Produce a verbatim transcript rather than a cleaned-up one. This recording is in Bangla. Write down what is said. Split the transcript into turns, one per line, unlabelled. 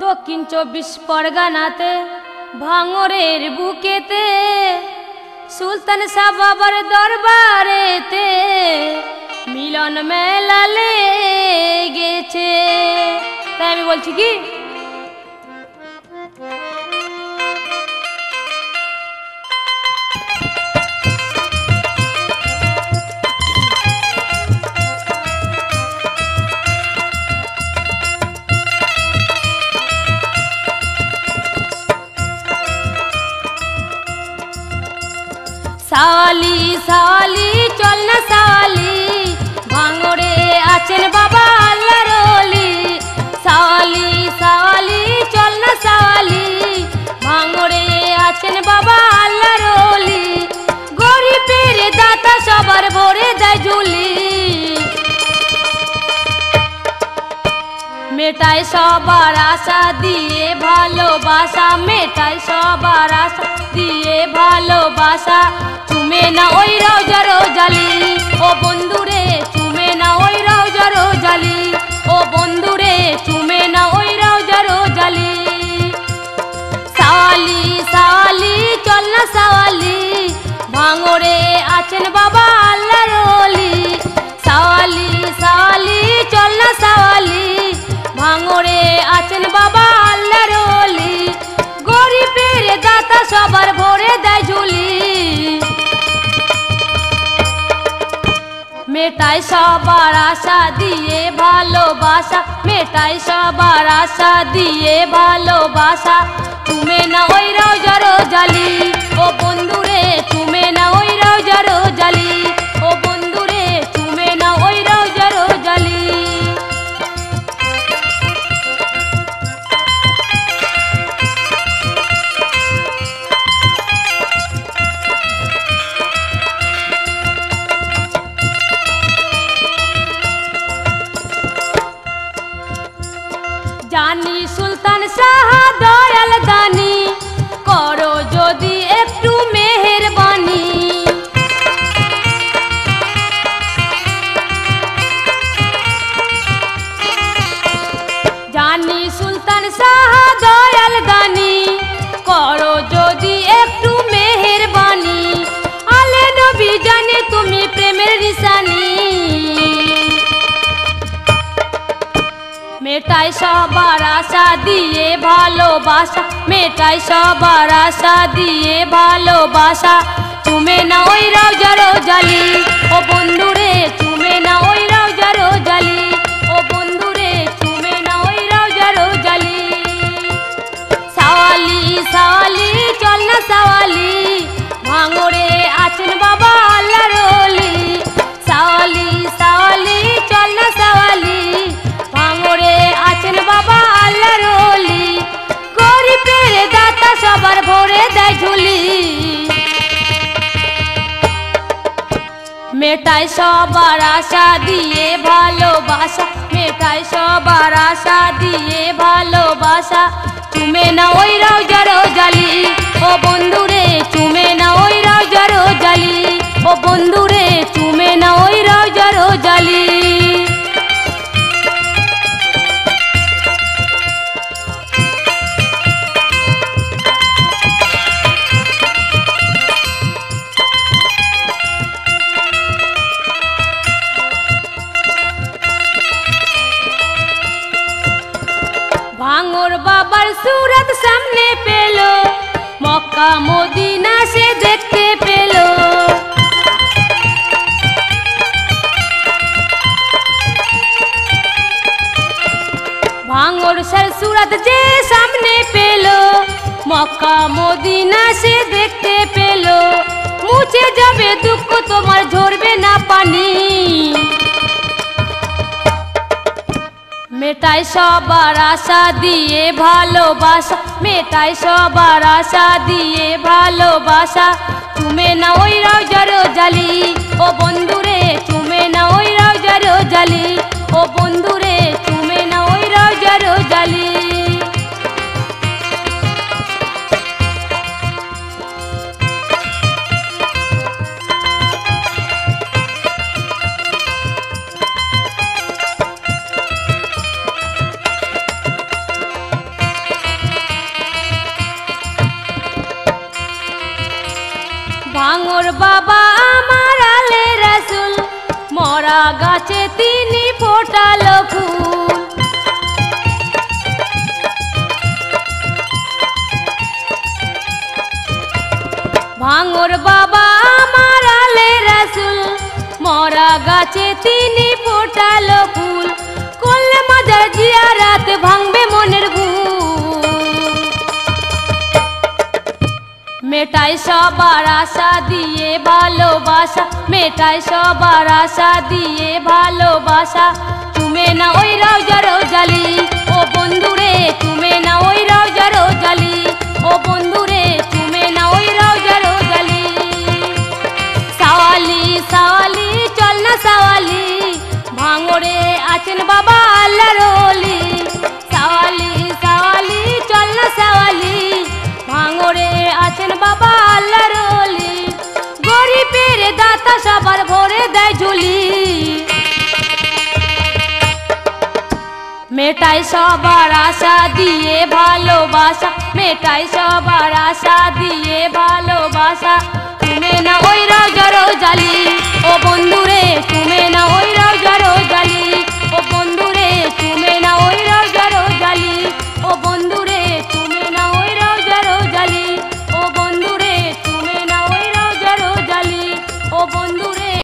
দক্ষিণ চব্বিশ পরগনাতে ভাঙরের বুকেতে সুলতান শাহ বাবার দরবারেতে মিলন মেলা লেগেছে। তাই আমি বলছি কি সাওয়ালি সাওয়ালি চল না সাওয়ালি ভাঙড়ে আছেন বাবা আল্লাহর ওলি। সাওয়ালি সাওয়ালি চল না সাওয়ালি ভাঙড়ে আছেন বাবা আল্লাহর ওলি। গরিবের দাতা সবার ভরে দেয় ঝুলি, মেটায় সবার আশা দিয়ে ভালোবাসা, মেটায় সবার আশা দিয়ে ভালোবাসা। চুমে না ওই রওজা রোজালি ও বন্ধুরে, চুমে না ওই রওজা রোজালি ও বন্ধুরে, চুমে না ওই রওজা রোজালি। সাওয়ালি সাওয়ালি চল না সাওয়ালি ভাঙড়ে আছেন বাবা আল্লাহর ওলি। সাওয়ালি সাওয়ালি চল না সাওয়ালি ভাঙড়ে আছেন বাবা আল্লাহর ওলি। গরিবের দাতা সবার ভরে দেয় ঝুলি, মেটায় সবার আশা দিয়ে ভালোবাসা, মেটায় সবার আশা দিয়ে ভালোবাসা। চুমে না ওই রওজা রোজালি ও বন্ধুরে, চুমে না ওই রওজা রোজালি ও বন্ধুরে, চুমে না ওই রওজা রোজালি। জানি সুলতান শাহ দয়াল দানি করো যদি একটু মেহেরবানি। জানি সুলতান শাহ দয়াল দানি করো যদি একটু মেহেরবানি। আলে নবী জানে তুমি প্রেমের নিশানি, মেটায় সবার আশা দিয়ে ভালোবাসা, মেটায় সবার আশা দিয়ে ভালোবাসা। চুমে না ওই রওজা রোজালি ও বন্ধুরে, চুমে না ওই রওজা রোজালি ও বন্ধুরে, চুমে না ওই রওজা রোজালি। সাওয়ালি সাওয়ালি চল না সাওয়ালি ভাঙড়ে আছেন বাবা আল্লাহর ওলি। সাওয়ালি সাওয়ালি চল না সাওয়ালি ভাঙড়ে আছেন বাবা আল্লাহর ওলি। গরিবের দাতা সবার ভরে দেয় ঝুলি, মেটায় সবার আশা দিয়ে ভালোবাসা, মেটায় সবার আশা দিয়ে ভালোবাসা। চুমে না ওই রওজা রোজালি ও বন্ধুরে, চুমে না ওই রওজা রোজালি ও বন্ধুরে, চুমে না ওই রওজা রোজালি। ভাঙর বাবার সুরত সামনে পেল, মক্কা মদিনা সে দেখতে পেল। ভাঙর সর সুরত যে সামনে পেল, মক্কা মদিনা সে দেখতে পেল। মুছে যাবে দুঃখ তোমার ঝরবে না পানি, মেটায় সবার আশা দিয়ে ভালোবাসা, মেটায় সবার আশা দিয়ে ভালোবাসা। চুমে না ওই রওজা রোজালি ও বন্ধুরে, চুমে না ওই রওজা রোজালি ও বন্ধুরে, চুমে না ওই রওজা রোজালি। বাবা আমার আলে রাসূল, মরা গাছে তিনি ফোটালো ফুল। ভাঙর বাবা আমার আলে রাসূল, মরা গাছে তিনি ফোটালো ফুল। করলে মাজার জিয়ারাত ভাঙবে মনের ভুল। মেটাই সবার আশা দিয়ে ভালোবাসা, মেটাই সবার আশা দিয়ে ভালোবাসা। তুমি না ওই রওজা রোজালি, ও বন্ধুরে তুমি না ওই রওজা রোজালি, ও বন্ধুরে তুমি না ওই রওজা রোজালি। সাওয়ালি সাওয়ালি চল না সাওয়ালি, ভাঙরে আছেন বাবা আল্লাহর ওলি। সাওয়ালি সাওয়ালি চল না সাওয়ালি, ভাঙরে আছেন বাবা আল্লাহর ওলি। গরিবের দাতা সবার ভরে দেয় ঝুলি। মেটাই সবার আশা দিয়ে ভালোবাসা, মেটাই সবার আশা দিয়ে ভালোবাসা। তুমি না ওই রওজা রোজালি, ও বন্ধুরে তুমি না ওই রওজা রোজালি, ও বন্ধুরে তুমি না ওই রওজা রোজালি, ও বন্ধুরে তুমি না ওই রওজা রোজালি, ও বন্ধুরে তুমি না ওই রওজা রোজালি, ও বন্ধুরে